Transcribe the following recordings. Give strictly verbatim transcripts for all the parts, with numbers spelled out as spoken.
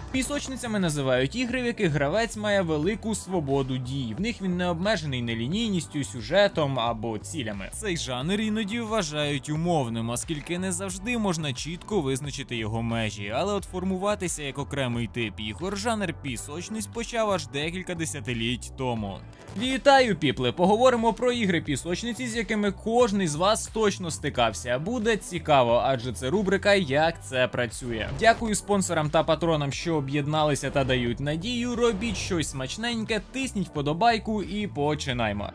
Пісочницями називають ігри, в яких гравець має велику свободу дій. В них він не обмежений нелінійністю, сюжетом або цілями. Цей жанр іноді вважають умовним, оскільки не завжди можна чітко визначити його межі. Але от формуватися як окремий тип ігор жанр пісочниць почав аж декілька десятиліть тому. Вітаю, піпли! Поговоримо про ігри пісочниці, з якими кожний з вас точно стикався. Буде цікаво, адже це рубрика «Як це працює». Дякую спонсорам та патронам, що об'єдналися та дають надію. Робіть щось смачненьке, тисніть вподобайку і починаймо.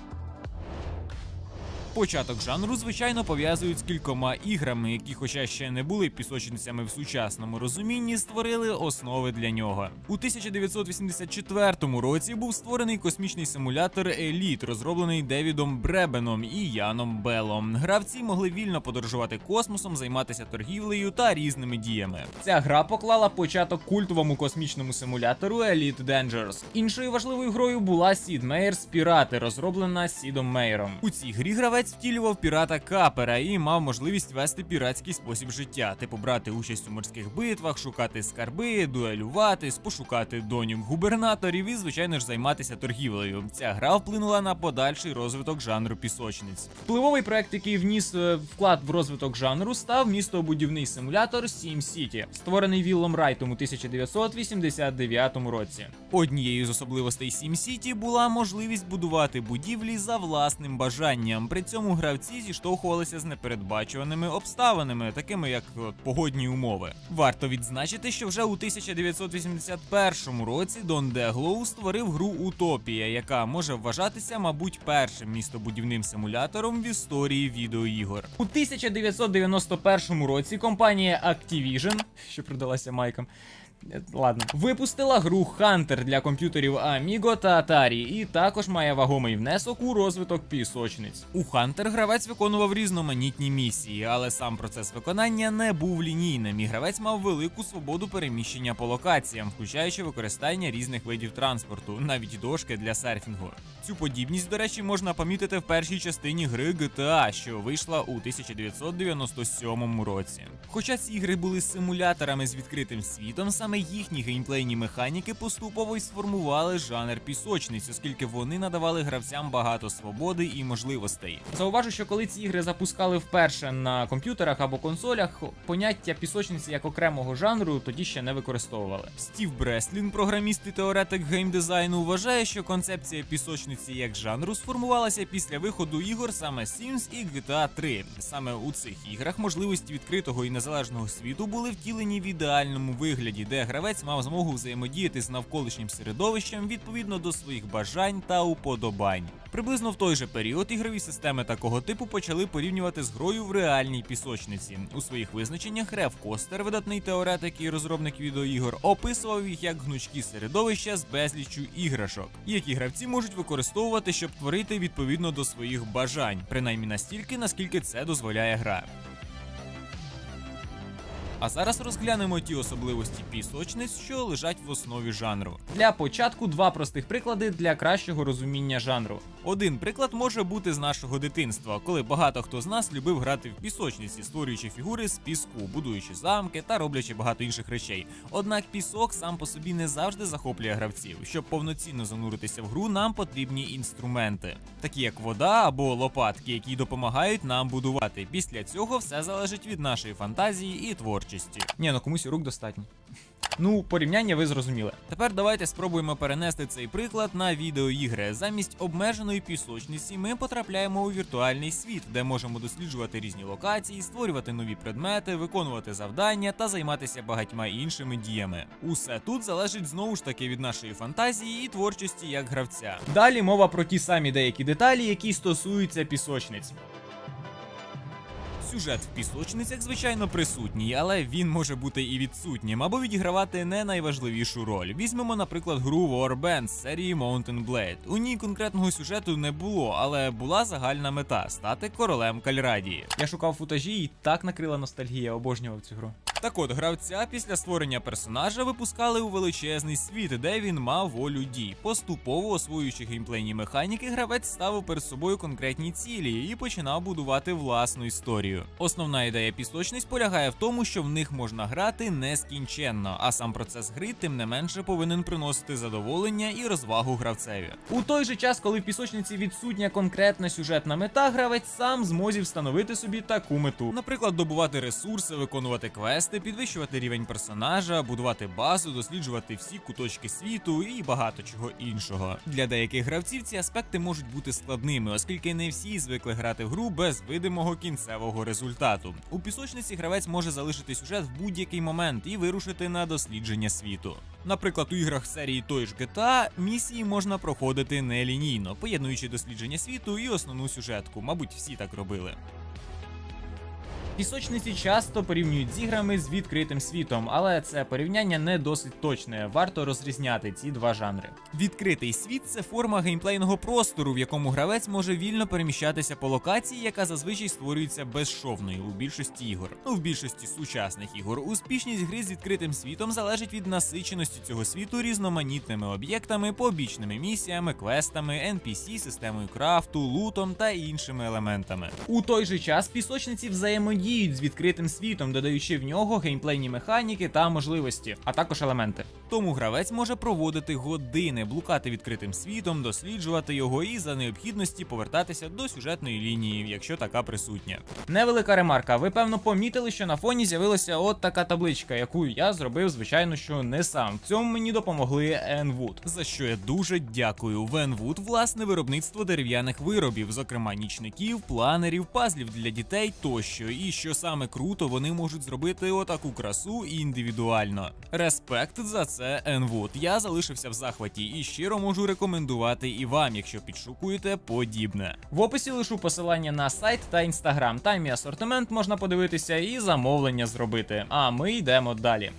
Початок жанру, звичайно, пов'язують з кількома іграми, які, хоча ще не були пісочницями в сучасному розумінні, створили основи для нього. У тисяча дев'ятсот вісімдесят четвертому році був створений космічний симулятор Еліт, розроблений Девідом Бребеном і Яном Беллом. Гравці могли вільно подорожувати космосом, займатися торгівлею та різними діями. Ця гра поклала початок культовому космічному симулятору Elite Dangerous. Іншою важливою грою була Сід Меєрс Пірати, розроблена Сідом Меєром. У цій грі гравець втілював пірата Капера і мав можливість вести піратський спосіб життя, типу брати участь у морських битвах, шукати скарби, дуелювати, пошукати доньок губернаторів і, звичайно ж, займатися торгівлею. Ця гра вплинула на подальший розвиток жанру пісочниць. Впливовий проект, який вніс вклад в розвиток жанру, став містобудівний симулятор SimCity, створений Віллом Райтом у тисяча дев'ятсот вісімдесят дев'ятому році. Однією з особливостей SimCity була можливість будувати будівлі за власним бажанням. При цьому гравці зіштовхувалися з непередбачуваними обставинами, такими як от, погодні умови. Варто відзначити, що вже у тисяча дев'ятсот вісімдесят першому році Дон Деглоу створив гру Утопія, яка може вважатися, мабуть, першим містобудівним симулятором в історії відеоігор. У тисяча дев'ятсот дев'яносто першому році компанія Activision, що продалася майкам, ладно, випустила гру Hunter для комп'ютерів Amiga та Atari і також має вагомий внесок у розвиток пісочниць. У Hunter гравець виконував різноманітні місії, але сам процес виконання не був лінійним і гравець мав велику свободу переміщення по локаціям, включаючи використання різних видів транспорту, навіть дошки для серфінгу. Цю подібність, до речі, можна помітити в першій частині гри джі ті ей, що вийшла у тисяча дев'ятсот дев'яносто сьомому році. Хоча ці ігри були симуляторами з відкритим світом, саме їхні геймплейні механіки поступово й сформували жанр пісочниць, оскільки вони надавали гравцям багато свободи і можливостей. Зауважу, що коли ці ігри запускали вперше на комп'ютерах або консолях, поняття пісочниці як окремого жанру тоді ще не використовували. Стів Бреслін, програміст і теоретик геймдизайну, вважає, що концепція пісочниці як жанру сформувалася після виходу ігор саме Sims і джі ті ей три. Саме у цих іграх можливості відкритого і незалежного світу були втілені в ідеальному вигляді, де гравець мав змогу взаємодіяти з навколишнім середовищем відповідно до своїх бажань та уподобань. Приблизно в той же період ігрові системи такого типу почали порівнювати з грою в реальній пісочниці. У своїх визначеннях Рев Костер, видатний теоретик і розробник відеоігор, описував їх як гнучкі середовища з безліччю іграшок, які гравці можуть використовувати, щоб творити відповідно до своїх бажань, принаймні настільки, наскільки це дозволяє гра. А зараз розглянемо ті особливості пісочниць, що лежать в основі жанру. Для початку два простих приклади для кращого розуміння жанру. Один приклад може бути з нашого дитинства, коли багато хто з нас любив грати в пісочниці, створюючи фігури з піску, будуючи замки та роблячи багато інших речей. Однак пісок сам по собі не завжди захоплює гравців. Щоб повноцінно зануритися в гру, нам потрібні інструменти, такі як вода або лопатки, які допомагають нам будувати. Після цього все залежить від нашої фантазії і творчості. Ні, ну комусь рук достатньо. Ну, порівняння ви зрозуміли. Тепер давайте спробуємо перенести цей приклад на відеоігри. Замість обмеженої пісочниці ми потрапляємо у віртуальний світ, де можемо досліджувати різні локації, створювати нові предмети, виконувати завдання та займатися багатьма іншими діями. Усе тут залежить знову ж таки від нашої фантазії і творчості як гравця. Далі мова про ті самі деякі деталі, які стосуються пісочниць. Сюжет в пісочницях, звичайно, присутній, але він може бути і відсутнім, або відігравати не найважливішу роль. Візьмемо, наприклад, гру Warband з серії Mountain Blade. У ній конкретного сюжету не було, але була загальна мета – стати королем Кальрадії. Я шукав футажі і так накрила ностальгія, обожнював цю гру. Так от, гравця після створення персонажа випускали у величезний світ, де він мав волю дій. Поступово освоюючи геймплейні механіки, гравець ставив перед собою конкретні цілі і починав будувати власну історію. Основна ідея пісочниць полягає в тому, що в них можна грати нескінченно, а сам процес гри тим не менше повинен приносити задоволення і розвагу гравцеві. У той же час, коли в пісочниці відсутня конкретна сюжетна мета, гравець сам зможе встановити собі таку мету. Наприклад, добувати ресурси, виконувати квести, підвищувати рівень персонажа, будувати базу, досліджувати всі куточки світу і багато чого іншого. Для деяких гравців ці аспекти можуть бути складними, оскільки не всі звикли грати в гру без видимого кінцевого результату. У пісочниці гравець може залишити сюжет в будь-який момент і вирушити на дослідження світу. Наприклад, у іграх серії той ж джі ті ей місії можна проходити нелінійно, поєднуючи дослідження світу і основну сюжетку. Мабуть, всі так робили. Пісочниці часто порівнюють з іграми з відкритим світом, але це порівняння не досить точне, варто розрізняти ці два жанри. Відкритий світ – це форма геймплейного простору, в якому гравець може вільно переміщатися по локації, яка зазвичай створюється безшовною у більшості ігор. Ну, в більшості сучасних ігор успішність гри з відкритим світом залежить від насиченості цього світу різноманітними об'єктами, побічними місіями, квестами, ен пі сі, системою крафту, лутом та іншими елементами. У той же час пісочниці взаємодіють з відкритим світом, додаючи в нього геймплейні механіки та можливості, а також елементи. Тому гравець може проводити години, блукати відкритим світом, досліджувати його і за необхідності повертатися до сюжетної лінії, якщо така присутня. Невелика ремарка. Ви певно помітили, що на фоні з'явилася от така табличка, яку я зробив, звичайно, що не сам. В цьому мені допомогли Enwood, за що я дуже дякую. В Enwood власне виробництво дерев'яних виробів, зокрема нічників, планерів, пазлів для дітей тощо. І що саме круто, вони можуть зробити отаку красу індивідуально. Респект за це, Enwood. Я залишився в захваті і щиро можу рекомендувати і вам, якщо підшукуєте подібне. В описі лишу посилання на сайт та інстаграм. Там і асортимент можна подивитися і замовлення зробити. А ми йдемо далі.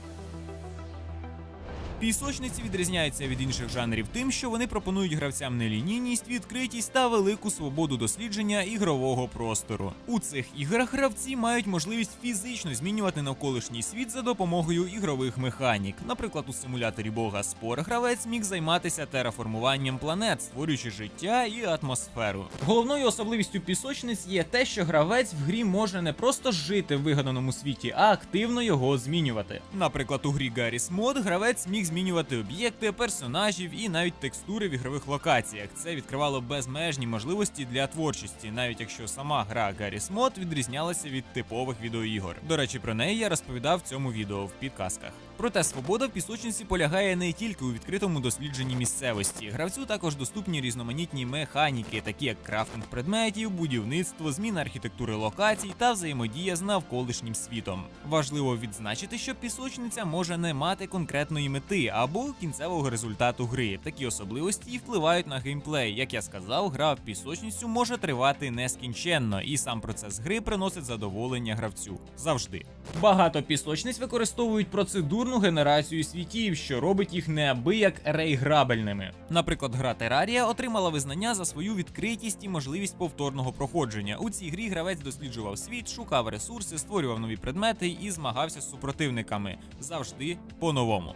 Пісочниці відрізняються від інших жанрів тим, що вони пропонують гравцям нелінійність, відкритість та велику свободу дослідження ігрового простору. У цих іграх гравці мають можливість фізично змінювати навколишній світ за допомогою ігрових механік. Наприклад, у симуляторі Бога Спор гравець міг займатися тераформуванням планет, створюючи життя і атмосферу. Головною особливістю пісочниць є те, що гравець в грі може не просто жити в вигаданому світі, а активно його змінювати. Наприклад, у грі Garry's Mod гравець міг змінювати об'єкти, персонажів і навіть текстури в ігрових локаціях. Це відкривало безмежні можливості для творчості, навіть якщо сама гра Garry's Mod відрізнялася від типових відеоігор. До речі, про неї я розповідав в цьому відео в підказках. Проте свобода в пісочниці полягає не тільки у відкритому дослідженні місцевості. Гравцю також доступні різноманітні механіки, такі як крафтинг предметів, будівництво, зміна архітектури локацій та взаємодія з навколишнім світом. Важливо відзначити, що пісочниця може не мати конкретної мети або кінцевого результату гри. Такі особливості і впливають на геймплей. Як я сказав, гра в пісочницю може тривати нескінченно, і сам процес гри приносить задоволення гравцю. Завжди. Багато пісочниць використовують процедурну генерацію світів, що робить їх неабияк реіграбельними. Наприклад, гра Terraria отримала визнання за свою відкритість і можливість повторного проходження. У цій грі гравець досліджував світ, шукав ресурси, створював нові предмети і змагався з супротивниками. Завжди по-новому.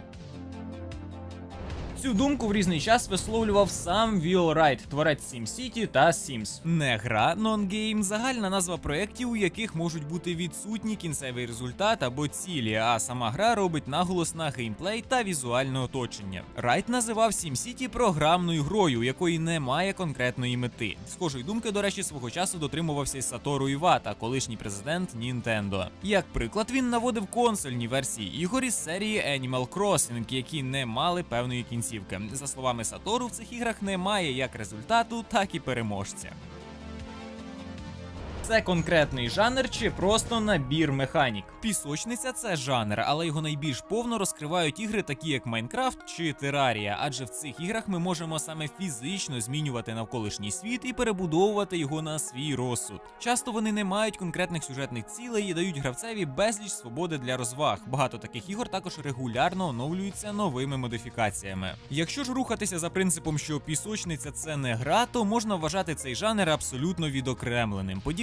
Цю думку в різний час висловлював сам Will Wright, творець SimCity та Sims. Не гра, non-game – загальна назва проєктів, у яких можуть бути відсутні кінцевий результат або цілі, а сама гра робить наголос на геймплей та візуальне оточення. Wright називав SimCity програмною грою, у якої немає конкретної мети. Схожої думки, до речі, свого часу дотримувався й Сатору Івата, колишній президент Nintendo. Як приклад, він наводив консольні версії ігор із серії Animal Crossing, які не мали певної кінцівки. За словами Сатору, в цих іграх немає як результату, так і переможця. Це конкретний жанр чи просто набір механік? Пісочниця – це жанр, але його найбільш повно розкривають ігри такі як Майнкрафт чи Терарія, адже в цих іграх ми можемо саме фізично змінювати навколишній світ і перебудовувати його на свій розсуд. Часто вони не мають конкретних сюжетних цілей і дають гравцеві безліч свободи для розваг. Багато таких ігор також регулярно оновлюються новими модифікаціями. Якщо ж рухатися за принципом, що пісочниця – це не гра, то можна вважати цей жанр абсолютно відокремленим. Подібне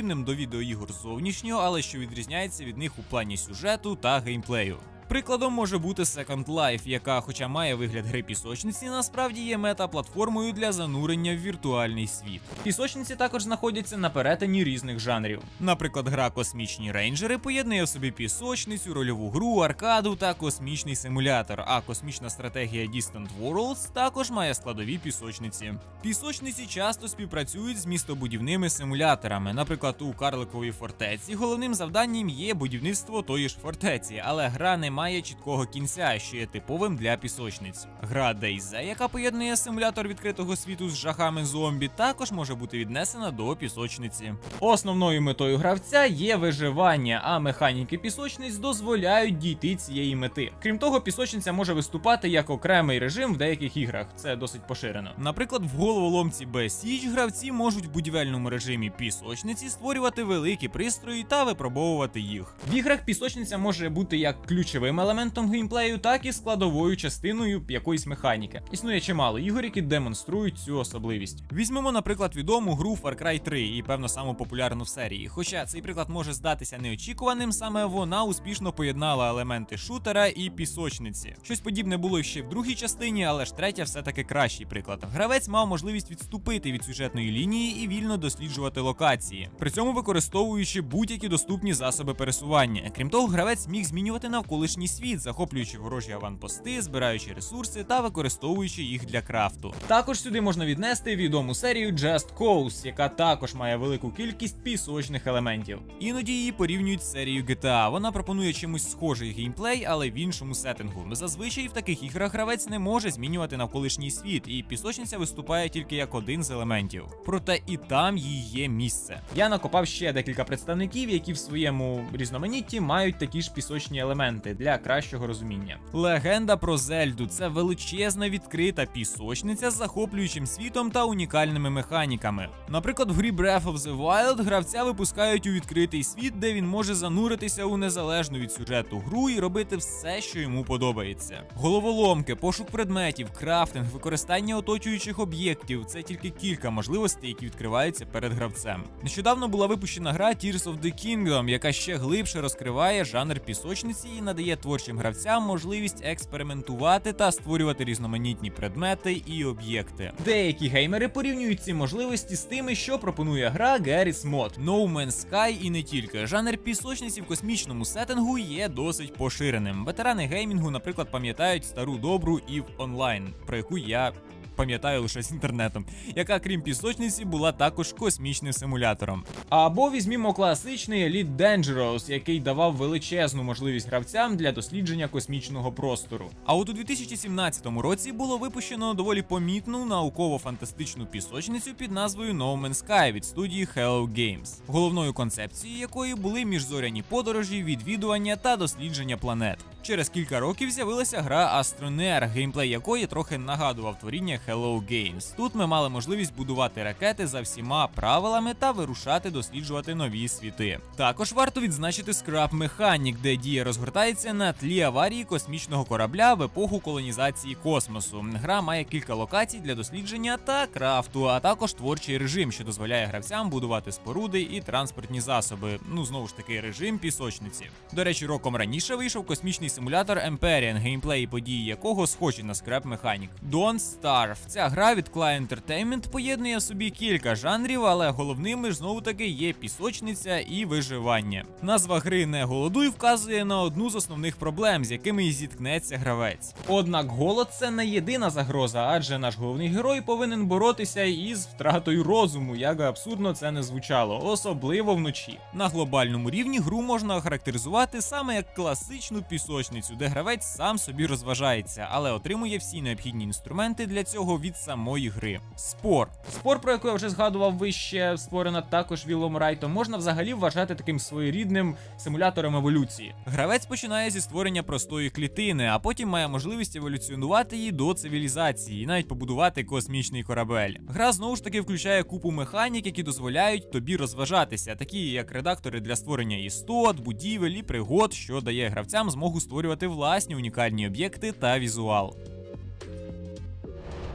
подібним до відеоігор зовнішньо, але що відрізняється від них у плані сюжету та геймплею. Прикладом може бути Second Life, яка, хоча має вигляд гри пісочниці, насправді є мета-платформою для занурення в віртуальний світ. Пісочниці також знаходяться на перетині різних жанрів. Наприклад, гра Космічні рейнджери поєднує в собі пісочницю, рольову гру, аркаду та космічний симулятор, а космічна стратегія Distant Worlds також має складові пісочниці. Пісочниці часто співпрацюють з містобудівними симуляторами. Наприклад, у Карликовій фортеці головним завданням є будівництво тої ж фортеці, але гра не має має чіткого кінця, що є типовим для пісочниць. Гра DayZ, яка поєднує симулятор відкритого світу з жахами зомбі, також може бути віднесена до пісочниці. Основною метою гравця є виживання, а механіки пісочниць дозволяють дійти цієї мети. Крім того, пісочниця може виступати як окремий режим в деяких іграх, це досить поширено. Наприклад, в головоломці Besiege гравці можуть в будівельному режимі пісочниці створювати великі пристрої та випробовувати їх. В іграх пісочниця може бути як ключовим елементом геймплею, так і складовою частиною якоїсь механіки. Існує чимало ігор, які демонструють цю особливість. Візьмемо, наприклад, відому гру Far Cry три, і певно саму популярну в серії. Хоча цей приклад може здатися неочікуваним, саме вона успішно поєднала елементи шутера і пісочниці. Щось подібне було ще в другій частині, але ж третя все-таки кращий приклад. Гравець мав можливість відступити від сюжетної лінії і вільно досліджувати локації, при цьому використовуючи будь-які доступні засоби пересування. Крім того, гравець міг змінювати навколишній світ, захоплюючи ворожі аванпости, збираючи ресурси та використовуючи їх для крафту. Також сюди можна віднести відому серію Just Cause, яка також має велику кількість пісочних елементів. Іноді її порівнюють з серією джі ті ей. Вона пропонує чимось схожий геймплей, але в іншому сеттингу. Зазвичай в таких іграх гравець не може змінювати навколишній світ, і пісочниця виступає тільки як один з елементів. Проте і там їй є місце. Я накопав ще декілька представників, які в своєму різноманітті мають такі ж пісочні елементи для кращого розуміння. Легенда про Зельду – це величезна відкрита пісочниця з захоплюючим світом та унікальними механіками. Наприклад, в грі Breath of the Wild гравця випускають у відкритий світ, де він може зануритися у незалежну від сюжету гру і робити все, що йому подобається. Головоломки, пошук предметів, крафтинг, використання оточуючих об'єктів – це тільки кілька можливостей, які відкриваються перед гравцем. Нещодавно була випущена гра Tears of the Kingdom, яка ще глибше розкриває жанр пісочниці і надає творчим гравцям можливість експериментувати та створювати різноманітні предмети і об'єкти. Деякі геймери порівнюють ці можливості з тими, що пропонує гра Garry's Mod, No Man's Sky і не тільки. Жанр пісочниці в космічному сеттингу є досить поширеним. Ветерани геймінгу, наприклад, пам'ятають стару добру EVE Online, про яку я пам'ятаю лише з інтернетом, яка крім пісочниці була також космічним симулятором. Або візьмімо класичний Elite Dangerous, який давав величезну можливість гравцям для дослідження космічного простору. А от у дві тисячі сімнадцятому році було випущено доволі помітну науково-фантастичну пісочницю під назвою No Man's Sky від студії Hello Games, головною концепцією якої були міжзоряні подорожі, відвідування та дослідження планет. Через кілька років з'явилася гра Astroneer, геймплей якої трохи нагадував творіння Hello Games. Тут ми мали можливість будувати ракети за всіма правилами та вирушати досліджувати нові світи. Також варто відзначити Scrap Mechanic, де дія розгортається на тлі аварії космічного корабля в епоху колонізації космосу. Гра має кілька локацій для дослідження та крафту, а також творчий режим, що дозволяє гравцям будувати споруди і транспортні засоби. Ну, знову ж таки, режим пісочниці. До речі, роком раніше вийшов космічний симулятор Empyrean, геймплей і події якого схожі на Scrap Mechanic. Don't Starve. Ця гра від Клай Entertainment поєднує в собі кілька жанрів, але головними ж знову таки є пісочниця і виживання. Назва гри «Не голодуй» вказує на одну з основних проблем, з якими і зіткнеться гравець. Однак голод – це не єдина загроза, адже наш головний герой повинен боротися із втратою розуму, як би абсурдно це не звучало, особливо вночі. На глобальному рівні гру можна охарактеризувати саме як класичну пісочницю, де гравець сам собі розважається, але отримує всі необхідні інструменти для цього від самої гри. Спор. Спор, про яку я вже згадував вище, створена також Віллом Райтом, можна взагалі вважати таким своєрідним симулятором еволюції. Гравець починає зі створення простої клітини, а потім має можливість еволюціонувати її до цивілізації і навіть побудувати космічний корабель. Гра знову ж таки включає купу механік, які дозволяють тобі розважатися, такі як редактори для створення істот, будівель і пригод, що дає гравцям змогу створювати власні унікальні об'єкти та візуал.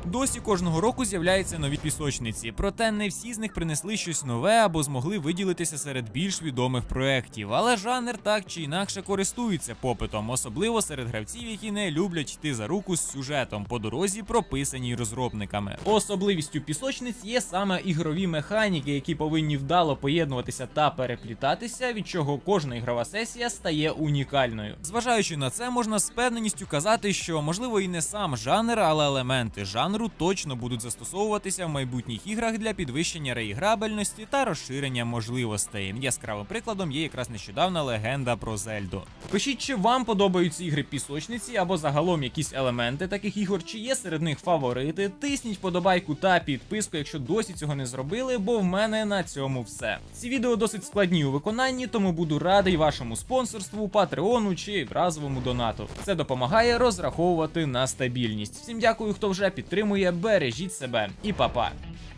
Досі кожного року з'являються нові пісочниці, проте не всі з них принесли щось нове або змогли виділитися серед більш відомих проєктів. Але жанр так чи інакше користується попитом, особливо серед гравців, які не люблять йти за руку з сюжетом по дорозі, прописаній розробниками. Особливістю пісочниць є саме ігрові механіки, які повинні вдало поєднуватися та переплітатися, від чого кожна ігрова сесія стає унікальною. Зважаючи на це, можна з певненістю казати, що можливо і не сам жанр, але елементи жанру точно будуть застосовуватися в майбутніх іграх для підвищення реіграбельності та розширення можливостей. Яскравим прикладом є якраз нещодавна легенда про Зельду. Пишіть, чи вам подобаються ігри пісочниці або загалом якісь елементи таких ігор, чи є серед них фаворити. Тисніть вподобайку та підписку, якщо досі цього не зробили, бо в мене на цьому все. Ці відео досить складні у виконанні, тому буду радий вашому спонсорству, патреону чи разовому донату. Це допомагає розраховувати на стабільність. Всім дякую, хто вже підтримує, бережіть себе і па-па.